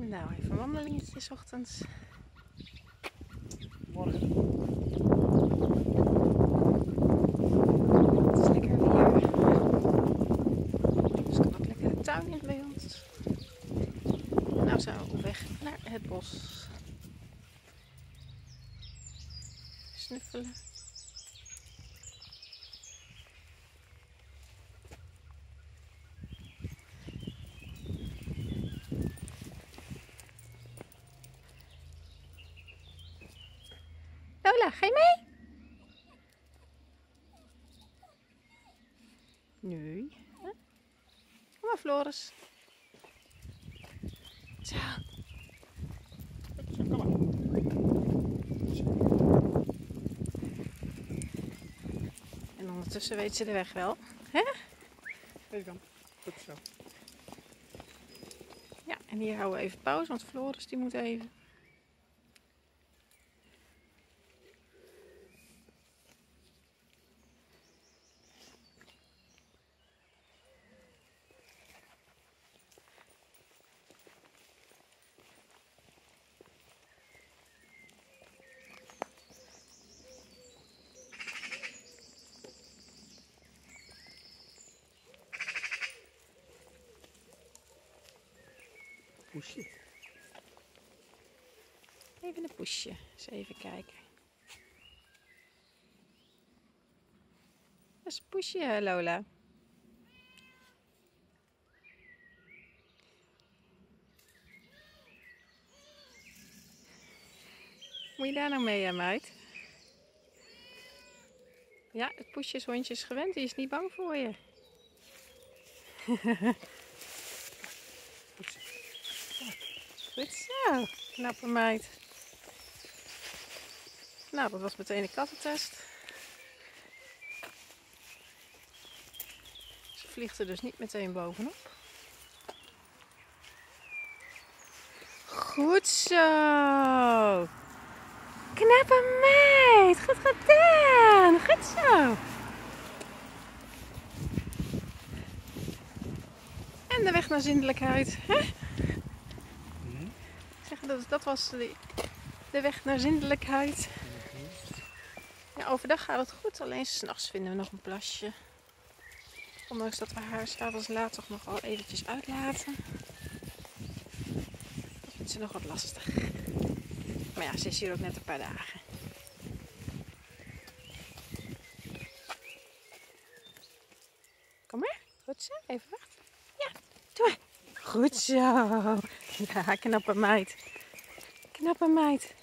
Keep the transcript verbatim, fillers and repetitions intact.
Nou, even een wandelingetje 's ochtends. Morgen. Het is lekker weer. Dus kan ook lekker de tuin in bij ons. En nou zijn we op weg naar het bos. Snuffelen. Lola, ga je mee? Nee. Huh? Kom maar, Floris. Zo. Kom maar. En ondertussen weet ze de weg wel. Hè? Deze kant. Goed zo. Ja, en hier houden we even pauze, want Floris die moet even. Poesje. Even een poesje. Eens even kijken. Dat is een poesje, Lola. Moet je daar nou mee, hè, meid? Ja, het poesjeshondje is gewend. Die is niet bang voor je. Goed zo. Knappe meid. Nou, dat was meteen een kattentest. Ze vliegt er dus niet meteen bovenop. Goed zo. Knappe meid. Goed gedaan. Goed zo. En de weg naar zindelijkheid. Hè? Mm-hmm. Zeg, dat, dat was de, de weg naar zindelijkheid. Ja, overdag gaat het goed, alleen 's nachts vinden we nog een plasje. Ondanks dat we haar 's avonds laat toch nog wel eventjes uitlaten. Dat vindt ze nog wat lastig. Maar ja, ze is hier ook net een paar dagen. Kom maar, goed zo, even wachten. Ja, doe maar. Goed zo. Ja, knappe meid. Knappe meid.